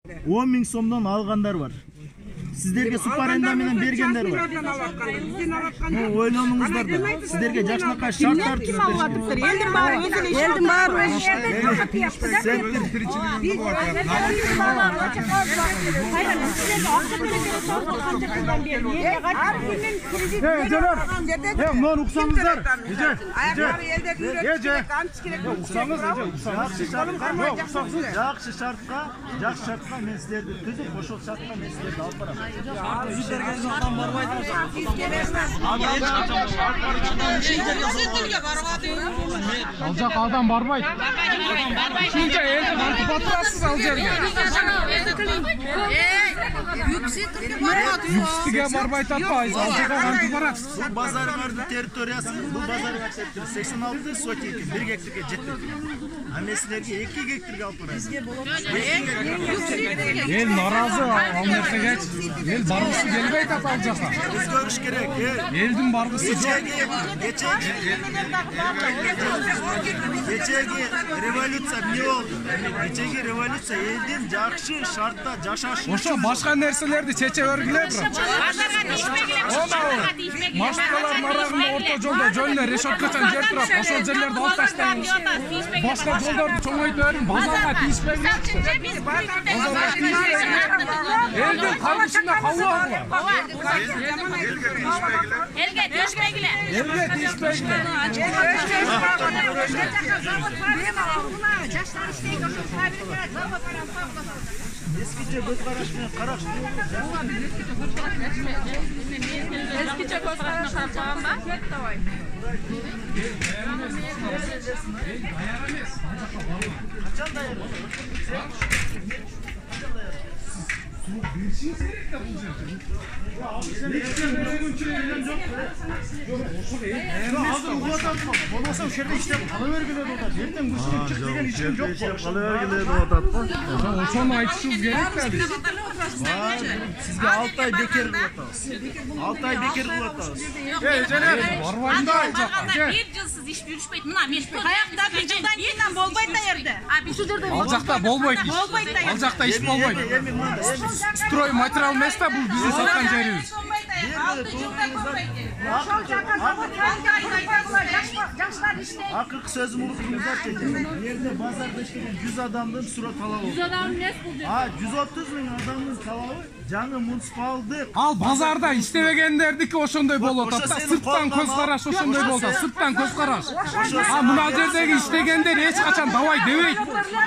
10 bin somdan alganlar var. Sizlerge suparenda менен бергендер бар. Ойлонуңуздар да. Сиздерге жакшынакай шарттар түзүп беришкен. Элдин баары өзүнө элдин баары жакшы шартка мен силерди түзүп, ошол шартка мен силерди алып барам. Al жаққа адам бармайды. Шынша елді қантып отырасыз ал жерге. Yüksüge бармайды атпайыз, ал жаққа қантып барасыз. Бұл базарыңардың территориясы, бұл базарың активтер 86 сотики 1 гектарге жетті. Амесілерге 2 гектарге алып барасыз. Ел наразы, ал нәрсеге ел барғысы келбейді ал жаққа. Біз көріш керек. Елдің барғысы жоқ. Geçegi revolütsiya ne oldu? Geçegi revolütsiya elden жақшы шартта жашаш. Ошо башка нерселерди чече өргүлөп туруп. Машиналар нарагында орто жолдо жөнүнө решеткачан жер турат. Ошол жерлерди алып таштаңыз. Башка жолдорду чоңойтуп берин, базарга тийишпеңиз. Элдин каршысында калбагыла. Elge düşmegile. Elge тийишпеңиз. Eskice göz karışmıyor, karaş. Eskice göz karışmıyor falan bak. Kaçan dayar? Hazır uğratatma. Olmasa o şerde işlem kalıvergiledi orada. Yerden güçlü çık degen işim yok bu. Kalıvergiledi orada. Ошону айтышыбыз керек да биз. Sizge 6 ay bekar kılatağız. 6 ay bekar kılatağız. Жанар, барбайында ал жакка. Bir жылсыз iş yürüşpeydi. Мына мен Каякта бир жылдан кийин болбойт да жерде. Ал жакта болбойт иш. Ал жакта иш болбойт. Строй материал эмес да бул биздин саткан жерибиз. 6 жылda ko'paydi. Ошол жака завод жаштар иштейт. Akırk sözüm unuttunuzlar çekin. Yerde pazarda işlegen 100 adamdan sıra talabı. 100 adam ne bulacak? 130 bin adamın talabı жаңы муниципалдык. Ал базарда иштебегендердики ошондой болуп атат да. Сырттан көз караш ошондой болуп атат. Сырттан көз караш. А мына жердеги иштегендер эч качан давай дебейт.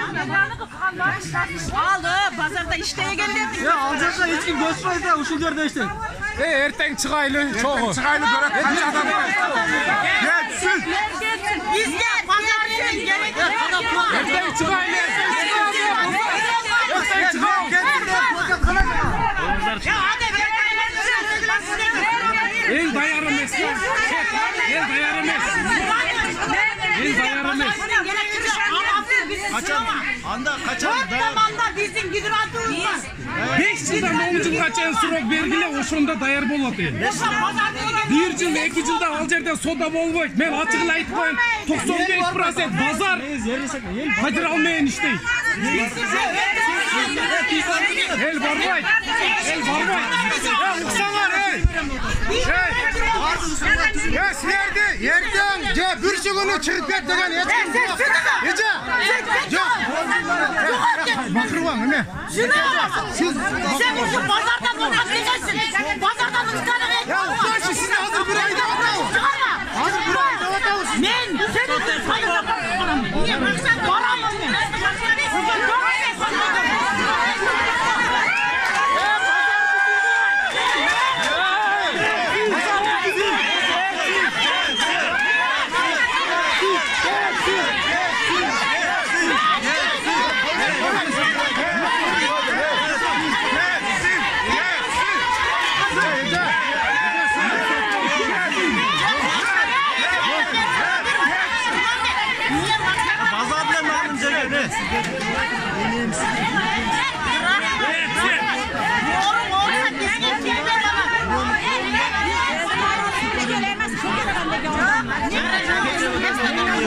Ал базарда иштегендер. Ал жакка эч ким көчпөйт да, ушул жерде иштейт. Эртең чыгайлы, чогуу. Чыгайлы көрөт. Эч адам кетсин. Бизге базардын кереги. Эртең чыгайлы. Ел даяр эмес. Ел даяр эмес. Ел даяр эмес. Kaçan, anda kaçan. Tamamda bizim gidratımız var. 5 жылдан 10 жылга чейин срок бергиле, ошондо даяр болот эл. 1 жыл, 2 жылда ал жерде сода болбойт. Мен ачык эле айтып коеюн, 95% базар кадыр менен иштейт. Эл барбайт. Эл барбайт. Уксаңар, эй. Силерди эртең же бүрсү күнү чыгып кет деген эч ким жок. Эже. Жок. Бакырбаң эме. Siz pazardan olmaz diyeceksin. Pazardan ıskarak et. Ya uçaşı siz hazır bir ayda otağı. Hazır bir ayda otağı. Men senin sayında bakarım. Niye baksan barayım ben.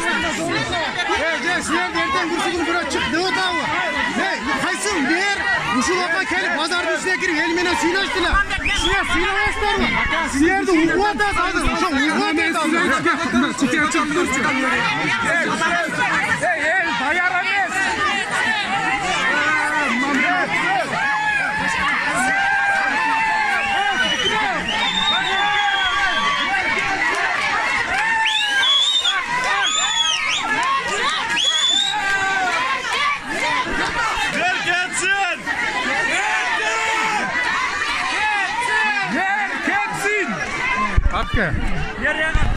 Sizler nereden kursulun buraya çıktı o da mı? Ne? Kaysın bir yer. Ушуларга келип базардын ичине кирип эл менен сүйлөштүлөр. Силер сүйлөбөйсүздарбы? Силерди угуп атат азыр. Ошо угуп атат азыр. Эй, даяр эмес. Папка.